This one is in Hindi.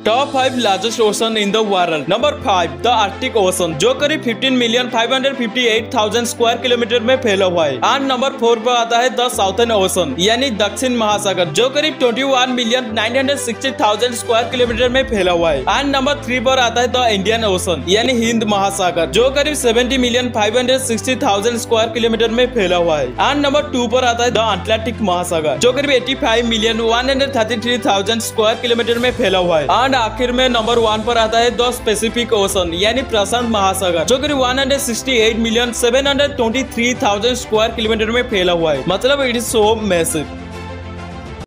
Top 5 largest ocean in the world. Number 5 the Arctic ocean, जो करीब 15,558,000 स्क्वायर किलोमीटर में फैला हुआ है। एंड नंबर 4 पर आता है द साउथर्न ओशन यानी दक्षिण महासागर, जो करीब 21,960,000 स्क्वायर किलोमीटर में फैला हुआ है। एंड नंबर 3 पर आता है द इंडियन ओशन यानी हिंद महासागर, जो करीब 70,560,000 स्क्वायर किलोमीटर में फैला हुआ है। एंड नंबर 2 पर आता है द अटलांटिक महासागर, जो करीब 85,133,000 स्क्वायर किलोमीटर में फैला हुआ है। एंड आखिर में नंबर 1 पर आता है द पैसिफिक ओशन यानी प्रशांत महासागर, जो करीब 168,723,000 स्क्वायर किलोमीटर में फैला हुआ है। मतलब इट इज सो मैसिव।